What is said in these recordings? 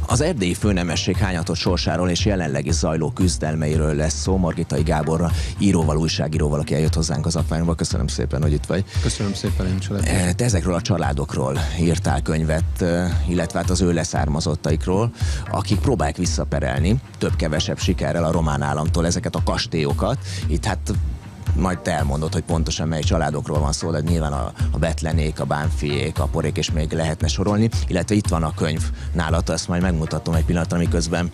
Az erdélyi főnemesség hányatott sorsáról és jelenlegi zajló küzdelmeiről lesz szó. Margitai Gáborra, íróval, újságíróval, aki eljött hozzánk az Apványba. Köszönöm szépen, hogy itt vagy. Köszönöm szépen, én is. Te ezekről a családokról írtál könyvet, illetve hát az ő leszármazottaikról, akik próbálják visszaperelni több-kevesebb sikerrel a román államtól ezeket a kastélyokat. Itt hát majd te elmondod, hogy pontosan mely családokról van szó, de nyilván a Bethlenék, a Bánffyék, a Porék, és még lehetne sorolni, illetve itt van a könyv nálad, ezt majd megmutatom egy pillanatra, miközben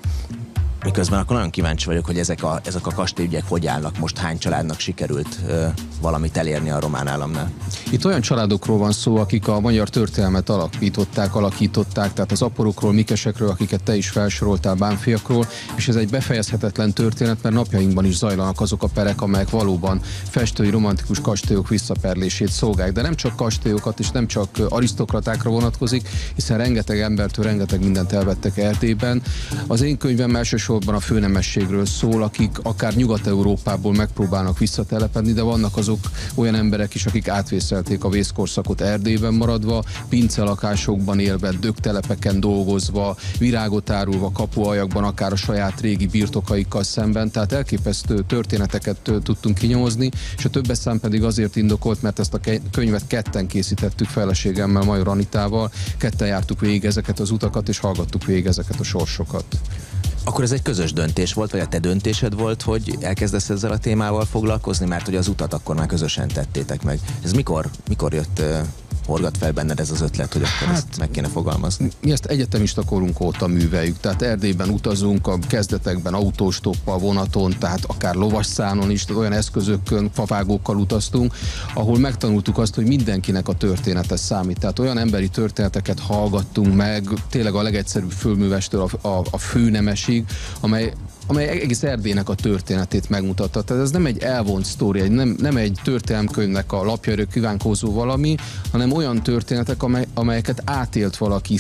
akkor nagyon kíváncsi vagyok, hogy ezek a kastélyügyek hogy állnak most, hány családnak sikerült valamit elérni a román államnál. Itt olyan családokról van szó, akik a magyar történelmet alakították, tehát az aporokról, mikesekről, akiket te is felsoroltál, Bánffyakról, és ez egy befejezhetetlen történet, mert napjainkban is zajlanak azok a perek, amelyek valóban festői, romantikus kastélyok visszaperlését szolgálják. De nem csak kastélyokat és nem csak arisztokratákra vonatkozik, hiszen rengeteg embertől rengeteg mindent elvettek Erdélyben. Az én könyvem elsősorban a főnemességről szól, akik akár Nyugat-Európából megpróbálnak visszatelepedni, de vannak azok olyan emberek is, akik átvészelték a vészkorszakot Erdélyben maradva, pincelakásokban élve, dögtelepeken dolgozva, virágot árulva, kapuajakban, akár a saját régi birtokaikkal szemben. Tehát elképesztő történeteket tudtunk kinyomozni, és a többes szám pedig azért indokolt, mert ezt a könyvet ketten készítettük feleségemmel, Major Anitával, ketten jártuk végig ezeket az utakat, és hallgattuk végig ezeket a sorsokat. Akkor ez egy közös döntés volt, vagy a te döntésed volt, hogy elkezdesz ezzel a témával foglalkozni, mert hogy az utat akkor már közösen tettétek meg. Ez mikor jött, horgat fel benned ez az ötlet, hogy akkor ezt meg kéne fogalmazni? Mi ezt egyetemista korunk óta műveljük, tehát Erdélyben utazunk, a kezdetekben autóstoppal, vonaton, tehát akár lovasszánon is, olyan eszközökön, favágókkal utaztunk, ahol megtanultuk azt, hogy mindenkinek a története számít. Tehát olyan emberi történeteket hallgattunk meg, tényleg a legegyszerűbb fölművestől a főnemesig, amely egész Erdélynek a történetét megmutatta. Tehát ez nem egy elvont sztori, nem egy történelemkönyvnek a lapjáról kívánkozó valami, hanem olyan történetek, amelyeket átélt valaki,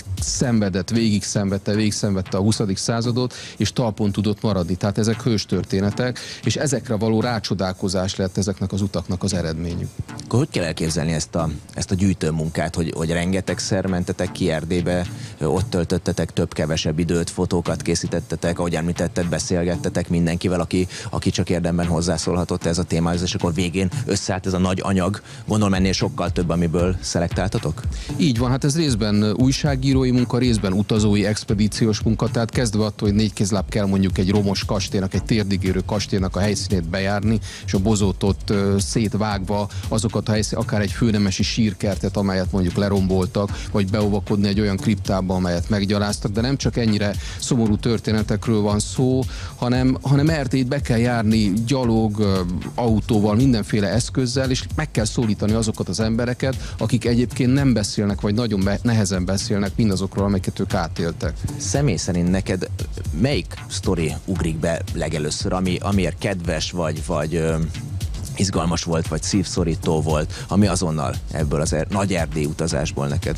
végigszenvedte a 20. századot, és talpon tudott maradni. Tehát ezek hős történetek, és ezekre való rácsodálkozás lett ezeknek az utaknak az eredményük. Akkor hogy kell elképzelni ezt a gyűjtőmunkát, hogy rengetegszer mentetek ki Erdélybe, ott töltöttetek több-kevesebb időt, fotókat készítettetek, ahogy említetted, beszélgettetek mindenkivel, aki csak érdemben hozzászólhatott ez a témához, és akkor végén összeállt ez a nagy anyag. Gondolom ennél sokkal több, amiből szelektáltatok? Így van, hát ez részben újságírói munka, részben utazói, expedíciós munka, tehát kezdve attól, hogy 4 kézláb kell mondjuk egy romos kastélynak, egy térdigérő kastélynak a helyszínét bejárni, és a bozótot szétvágva azokat a helyszín, akár egy főnemesi sírkertet, amelyet mondjuk leromboltak, vagy beovakodni egy olyan kriptába, amelyet meggyaláztak, de nem csak ennyire szomorú történetekről van szó, hanem Erdélyt be kell járni gyalog, autóval, mindenféle eszközzel, és meg kell szólítani azokat az embereket, akik egyébként nem beszélnek, vagy nagyon nehezen beszélnek mindazokról, amiket ők átéltek. Személy szerint neked melyik sztori ugrik be legelőször, amiért kedves, vagy izgalmas volt, vagy szívszorító volt, ami azonnal ebből az nagy Erdély utazásból neked?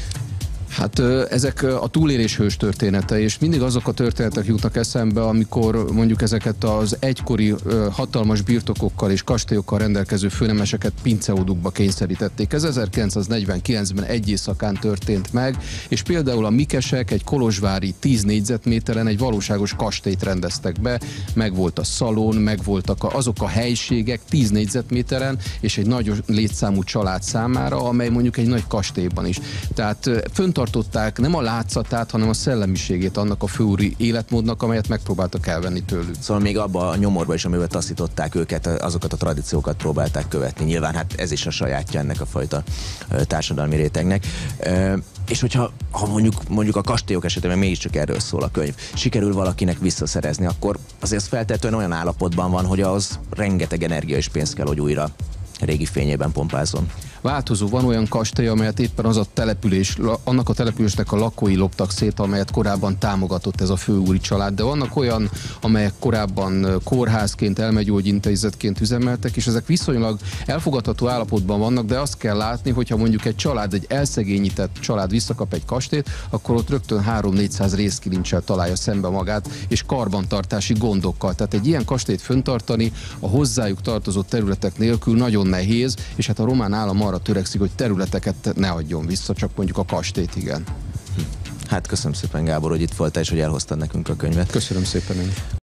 Hát ezek a túlélés hős története, és mindig azok a történetek jutnak eszembe, amikor mondjuk ezeket az egykori hatalmas birtokokkal és kastélyokkal rendelkező főnemeseket pinceódukba kényszerítették. Ez 1949-ben egy éjszakán történt meg, és például a mikesek egy kolozsvári 10 négyzetméteren egy valóságos kastélyt rendeztek be, megvolt a szalon, megvoltak azok a helységek 10 négyzetméteren, és egy nagy létszámú család számára, amely mondjuk egy nagy kastélyban is. Tehát föntartották nem a látszatát, hanem a szellemiségét annak a főúri életmódnak, amelyet megpróbáltak elvenni tőlük. Szóval még abba a nyomorba is, amivel taszították őket, azokat a tradíciókat próbálták követni. Nyilván hát ez is a sajátja ennek a fajta társadalmi rétegnek. És hogyha mondjuk a kastélyok esetében mégiscsak erről szól a könyv, sikerül valakinek visszaszerezni, akkor azért feltétlenül olyan állapotban van, hogy az rengeteg energia és pénz kell, hogy újra régi fényében pompázzon. Változó, van olyan kastély, amelyet éppen az a település, annak a településnek a lakói loptak szét, amelyet korábban támogatott ez a főúri család, de vannak olyan, amelyek korábban kórházként, elmegyógyintézetként üzemeltek, és ezek viszonylag elfogadható állapotban vannak, de azt kell látni, hogyha mondjuk egy elszegényített család visszakap egy kastélyt, akkor ott rögtön 300-400 részkilincsel találja szembe magát, és karbantartási gondokkal. Tehát egy ilyen kastélyt fenntartani a hozzájuk tartozó területek nélkül nagyon nehéz, és hát a román állam arra törekszik, hogy területeket ne adjon vissza, csak mondjuk a kastélyt igen. Hát köszönöm szépen, Gábor, hogy itt voltál, és hogy elhoztad nekünk a könyvet. Köszönöm szépen én.